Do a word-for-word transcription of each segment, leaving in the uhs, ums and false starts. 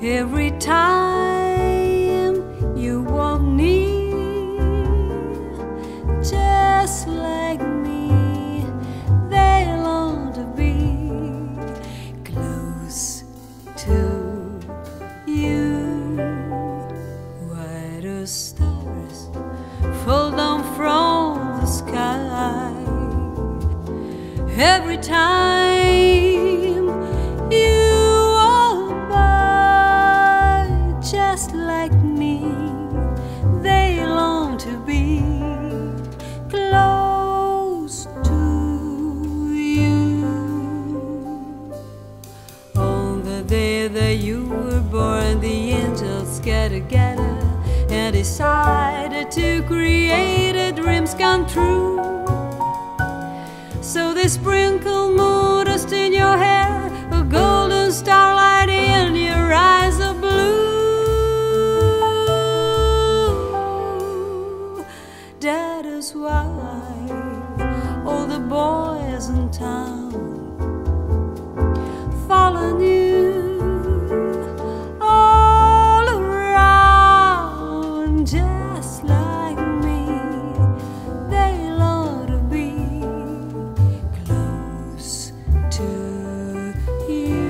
Every time you walk near, just like me, they long to be close to you. Why do stars fall down from the sky every time you walk by? Just like me, they long to be close to you. On the day that you were born, the angels got together and decided to create a dreams come true. So they sprinkled moon dust in your hair, a golden starlight in your eyes of blue. That is why all the boys in town follow you all around. Just like me, they long to be close to you.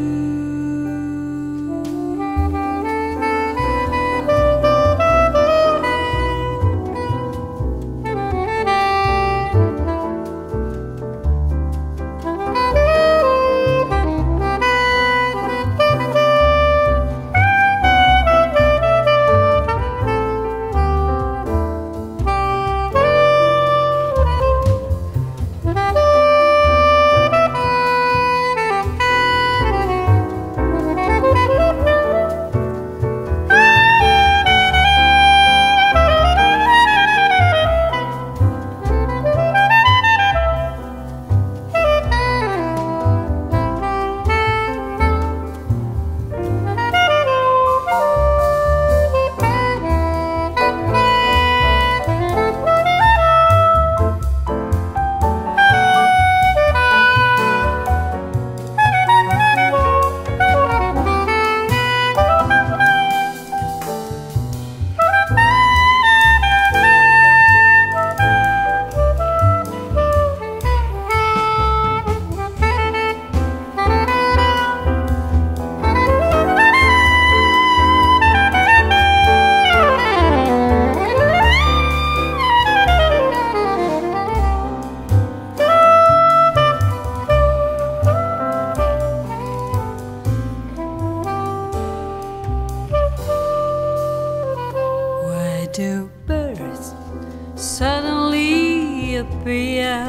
Do birds suddenly appear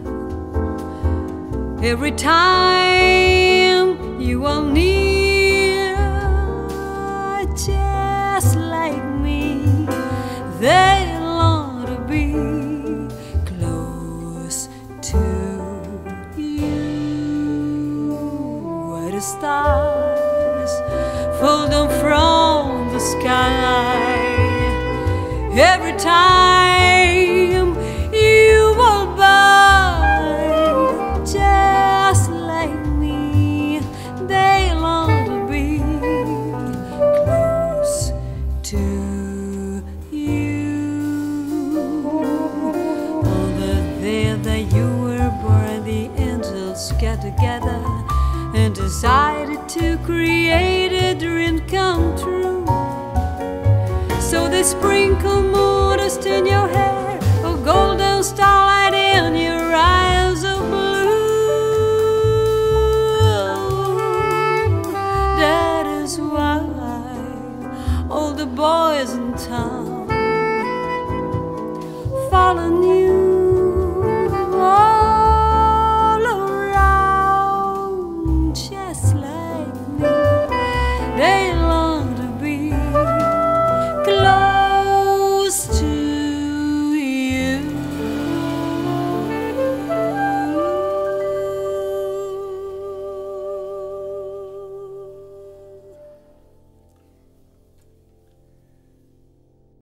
every time you are near? Just like me, they long to be close to you. Why do stars fall down from the sky every time you walk by? Just like me, they long to be close to you. On the day that you were born, the angels got together and decided to create a dream come true. So they sprinkle moon dust in your hair, a golden starlight in your eyes of blue. That is why all the boys in town follow you